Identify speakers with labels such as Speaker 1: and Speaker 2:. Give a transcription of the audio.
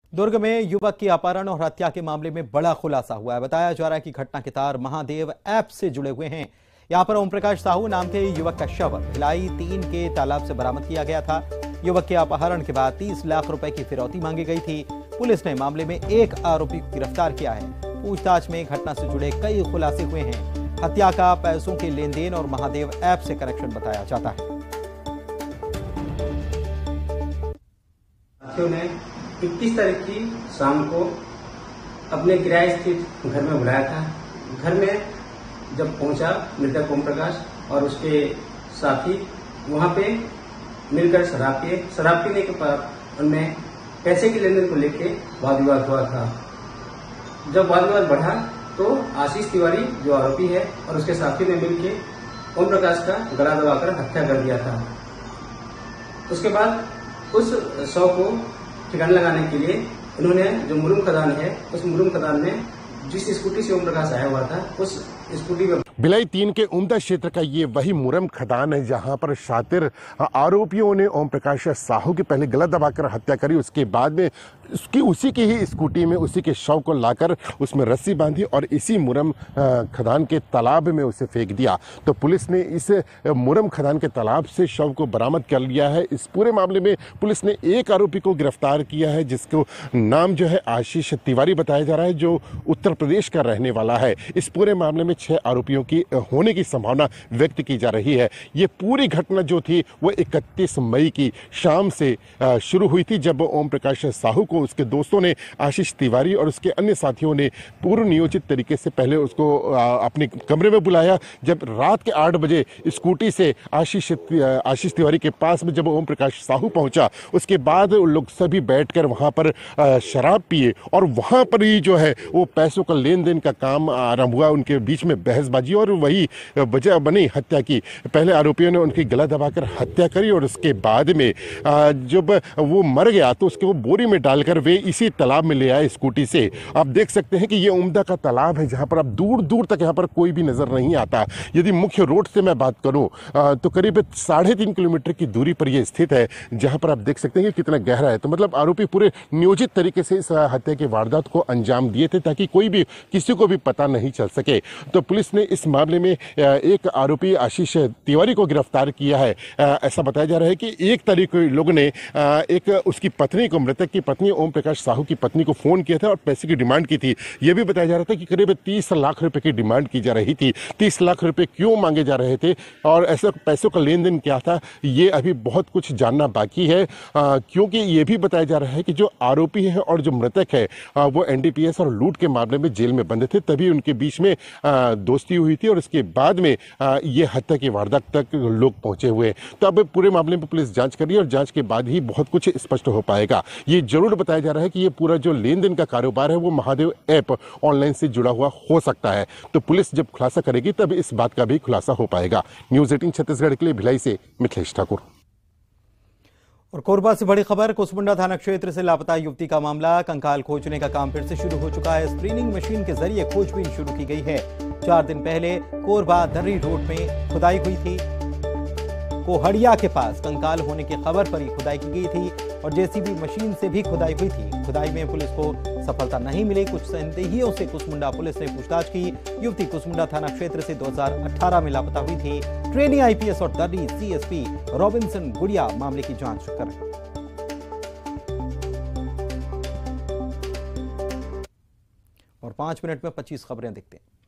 Speaker 1: दुर्ग में युवक की अपहरण और हत्या के मामले में बड़ा खुलासा हुआ है। बताया जा रहा है कि घटना के तार महादेव ऐप से जुड़े हुए हैं। यहां पर ओम प्रकाश साहू नाम के युवक का शव भिलाई 3 के तालाब से बरामद किया गया था। युवक के अपहरण के बाद 30 लाख रुपए की फिरौती मांगी गई थी। पुलिस ने मामले में एक आरोपी को गिरफ्तार किया है। पूछताछ में घटना से जुड़े कई खुलासे हुए हैं। हत्या का पैसों के लेन देन और महादेव ऐप से कनेक्शन बताया जाता है।
Speaker 2: 21 तारीख की शाम को अपने किराए स्थित घर में बुलाया था। घर में जब पहुंचा मृतक ओम प्रकाश और उसके साथी वहां पे मिलकर शराब पीने के बाद उनमें पैसे के लेन देन को लेकर वाद विवाद हुआ था। जब वाद विवाद बढ़ा तो आशीष तिवारी जो आरोपी है और उसके साथी ने मिलकर ओम प्रकाश का गला दबाकर हत्या कर दिया था। उसके बाद उस शव को ठिकाना लगाने के लिए उन्होंने जो मुरुम खदान है उस मुरुम खदान में जिस स्कूटी से ओम प्रकाश आया हुआ था उस स्कूटी में
Speaker 3: भिलाई 3 के उम्दा क्षेत्र का ये वही मुरम खदान है जहां पर शातिर आरोपियों ने ओम प्रकाश साहू की पहले गला दबाकर हत्या करी। उसके बाद में उसी की ही स्कूटी में उसी के शव को लाकर उसमें रस्सी बांधी और इसी मुरम खदान के तालाब में उसे फेंक दिया। तो पुलिस ने इस मुरम खदान के तालाब से शव को बरामद कर लिया है। इस पूरे मामले में पुलिस ने एक आरोपी को गिरफ्तार किया है जिसको नाम जो है आशीष तिवारी बताया जा रहा है, जो उत्तर प्रदेश का रहने वाला है। इस पूरे मामले में 6 आरोपियों की होने की संभावना व्यक्त की जा रही है। ये पूरी घटना जो थी वो 31 मई की शाम से शुरू हुई थी, जब ओम प्रकाश साहू को उसके दोस्तों ने आशीष तिवारी और उसके अन्य साथियों ने पूर्व नियोजित तरीके से पहले उसको अपने कमरे में बुलाया। जब रात के 8 बजे स्कूटी से आशीष तिवारी के पास में जब ओम प्रकाश साहू पहुंचा, उसके बाद लोग सभी बैठकर वहां पर शराब पिए और वहां पर ही जो है वो पैसों का लेन देन का काम आरंभ हुआ। उनके बीच में बहसबाजी और वही वजह बनी हत्या की। पहले आरोपियों ने उनकी गला दबाकर हत्या करी और उसके बाद में जब वो मर गया तो उसके वो बोरी में डालकर वे इसी तालाब में ले आए स्कूटी से। आप देख सकते हैं कि ये उम्दा का तालाब है जहां पर अब दूर दूर तक यहां पर कोई भी नजर नहीं आता। यदि मुख्य रोड से मैं बात करूं तो करीब 3.5 किलोमीटर की दूरी पर यह स्थित है, जहां पर आप देख सकते हैं कि कितना गहरा है। तो मतलब आरोपी पूरे नियोजित तरीके से इस हत्या की वारदात को अंजाम दिए थे ताकि कोई भी किसी को भी पता नहीं चल सके। तो पुलिस ने इस मामले में एक आरोपी आशीष तिवारी को गिरफ्तार किया है। ऐसा बताया जा रहा है कि 1 तारीख को लोगों ने एक उसकी पत्नी को, मृतक की पत्नी ओम प्रकाश साहू की पत्नी को फोन किया था और पैसे की डिमांड की थी। यह भी बताया जा रहा था कि करीब 30 लाख रुपए की डिमांड की जा रही थी। 30 लाख रुपए क्यों मांगे जा रहे थे और ऐसा पैसों का लेन देन क्या था, ये अभी बहुत कुछ जानना बाकी है। क्योंकि ये भी बताया जा रहा है कि जो आरोपी है और जो मृतक है वो एनडीपीएस और लूट के मामले में जेल में बंद थे, तभी उनके बीच में दोस्ती हुई थी और उसके बाद में ये हत्या की वारदात तक लोग पहुंचे हुए। तो अब पूरे मामले में पुलिस जांच कर रही है और जांच के बाद ही बहुत कुछ स्पष्ट हो पाएगा। ये जरूर बताया जा रहा है कि ये पूरा जो लेन देन का कारोबार है वो महादेव ऐप ऑनलाइन से जुड़ा हुआ हो सकता है। तो पुलिस जब खुलासा करेगी तब इस बात का भी खुलासा हो पाएगा। न्यूज़ 18 छत्तीसगढ़ के लिए भिलाई से मिथिलेश ठाकुर।
Speaker 1: और कोरबा से बड़ी खबर, कुसमुंडा थाना क्षेत्र से लापता युवती का मामला। कंकाल खोजने का काम फिर से शुरू हो चुका है। स्क्रीनिंग मशीन के जरिए खोजबीन शुरू की गई है। 4 दिन पहले कोरबा दर्री रोड में खुदाई हुई थी। कोहड़िया के पास कंकाल होने की खबर पर ही खुदाई की गई थी और जेसीबी मशीन से भी खुदाई हुई थी। खुदाई में पुलिस को सफलता नहीं मिली। कुछ संदेहियों से कुसमुंडा पुलिस ने पूछताछ की। युवती कुसमुंडा थाना क्षेत्र से 2018 में लापता हुई थी। ट्रेनी आईपीएस और दर्री सीएसपी रॉबिन्सन गुड़िया मामले की जांच कर रहे हैं। और 5 मिनट में 25 खबरें देखते हैं।